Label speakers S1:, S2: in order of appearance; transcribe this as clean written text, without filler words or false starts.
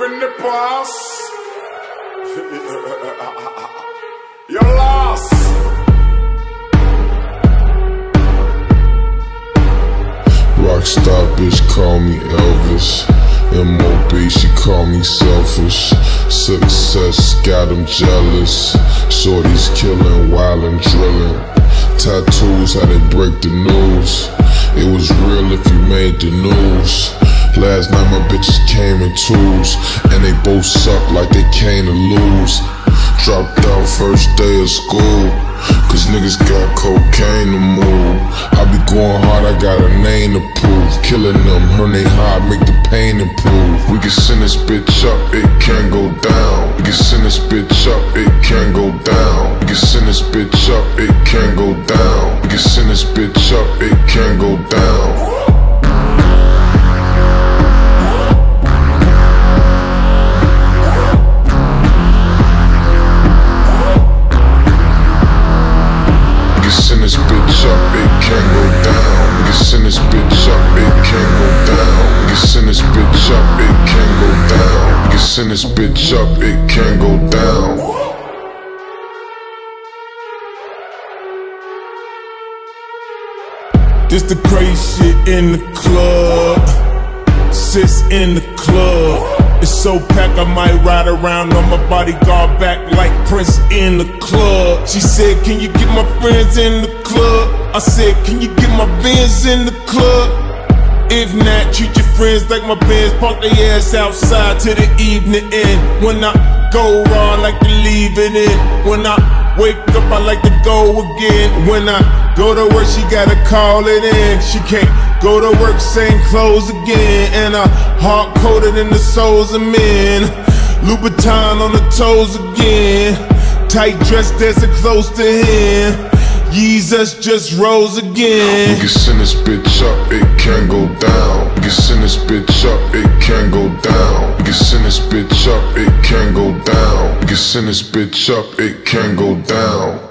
S1: in the past. You're lost.
S2: Rockstar bitch call me Elvis. M.O.B. she call me selfish. Success got them jealous. Shorties killing, wildin', drilling. Tattoos, how they break the news. It was real if you made the news. Last night my bitches came in twos, and they both suck like they came to lose. Dropped out first day of school, cause niggas got cocaine to move. I be going hard, I got a name to prove. Killing them, her they hard, make the pain improve. We can send this bitch up, it can't go down. We can send this bitch up, it can't go down. We can send this bitch up, it can't go down. We can send this bitch up, it can't go down. Send this bitch up, it can't go down. We can send this bitch up, it can't go down. We can send this bitch up, it can't go down. We can send this bitch up, it can't go down.
S3: This the crazy shit in the club. Sis in the club. It's so packed I might ride around on my bodyguard back like Prince in the club. She said, can you get my friends in the club? I said, can you get my Benz in the club? If not, treat your friends like my Benz. Park their ass outside till the evening end. When I go raw, I like to leave it in. When I wake up, I like to go again. When I go to work, she gotta call it in. She can't go to work, same clothes again. And I heart coated in the souls of men. Louboutin on the toes again. Tight dress dancing close to him. Jesus just rose again.
S2: We can send this bitch up, it can't go down. We can send this bitch up, it can't go down. We can send this bitch up, it can't go down. We can send this bitch up, it can't go down.